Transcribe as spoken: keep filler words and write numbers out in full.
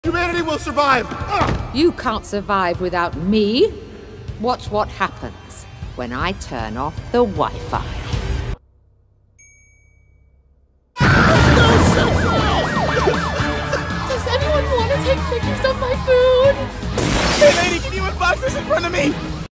Humanity will survive! Ugh. You can't survive without me. Watch what happens when I turn off the Wi-Fi. Does anyone want to take pictures of my food? Hey lady, can you unbox this in front of me?